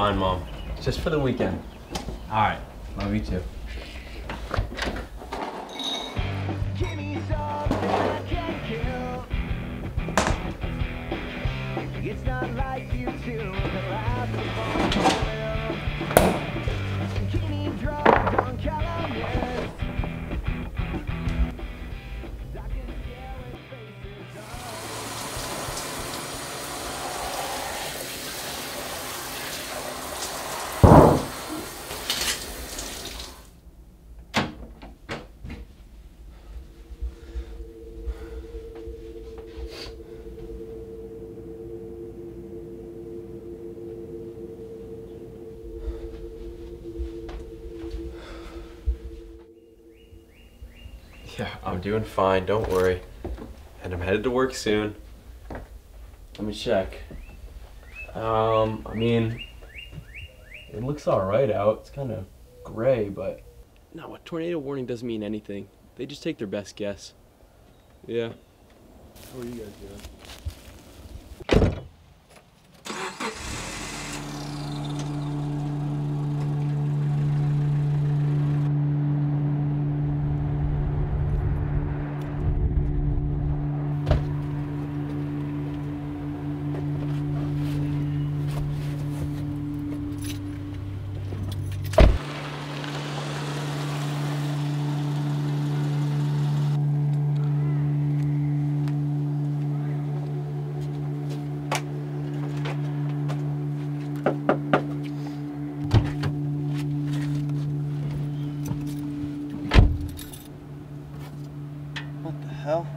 fine, Mom. Just for the weekend. All right. Love you too. It's not like you two the last Skinny drugs on calendars. Yeah, I'm doing fine, don't worry. And I'm headed to work soon. Let me check. I mean, it looks alright out. It's kind of gray, but... No, a tornado warning doesn't mean anything. They just take their best guess. Yeah. How are you guys doing? What the hell?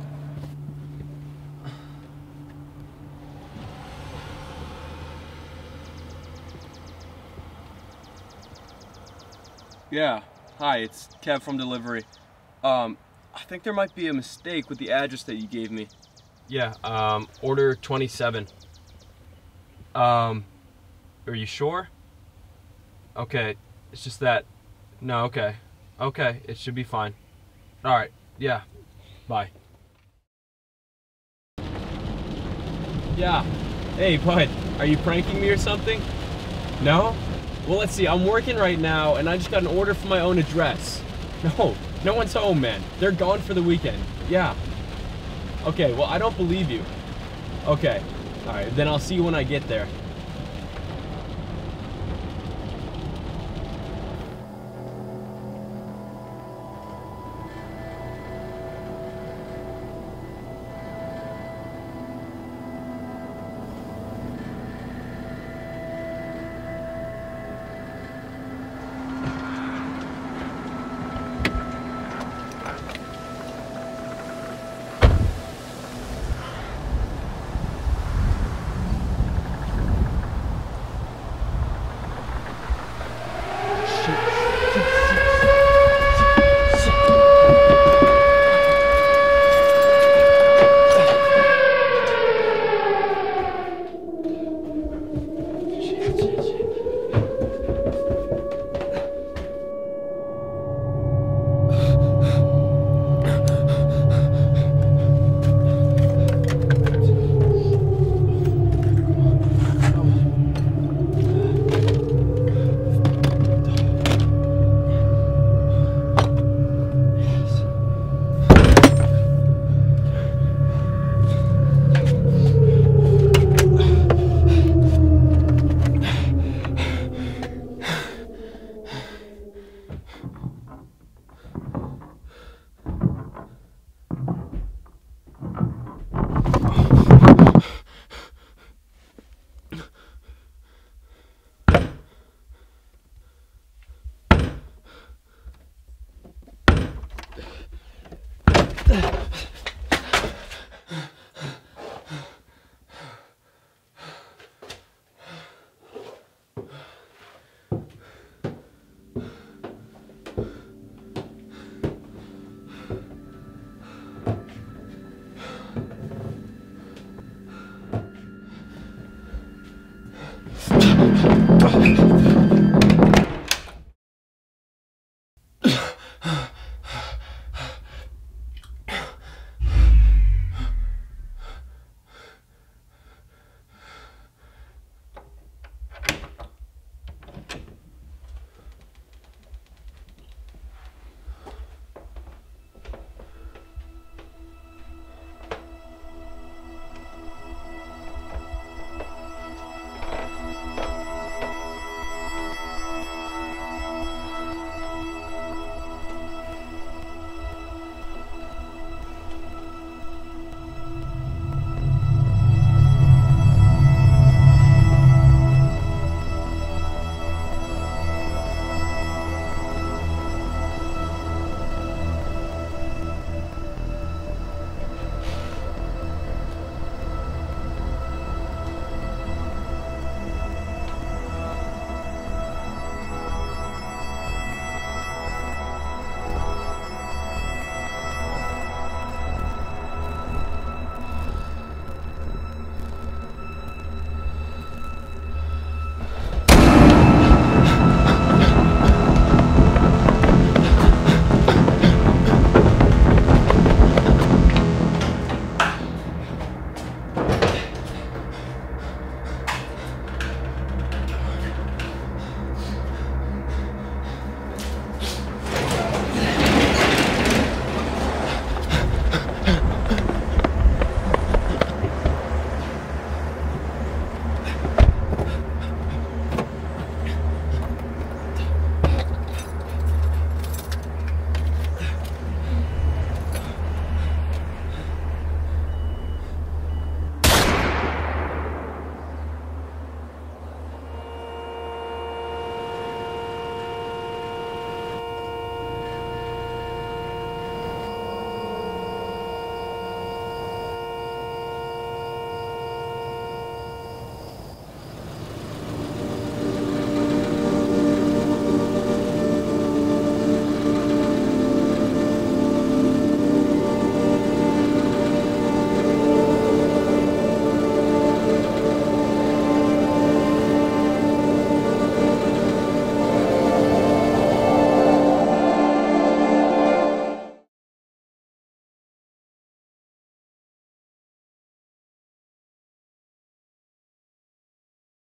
Yeah, hi, it's Kev from delivery. I think there might be a mistake with the address that you gave me. Yeah, order 27. Are you sure? Okay, it's just that... No, okay. Okay, it should be fine. Alright, yeah, bye. Yeah, hey bud, are you pranking me or something? No? Well, let's see, I'm working right now and I just got an order from my own address. No one's home, man. They're gone for the weekend. Yeah. Okay, well, I don't believe you. Okay, alright, then I'll see you when I get there.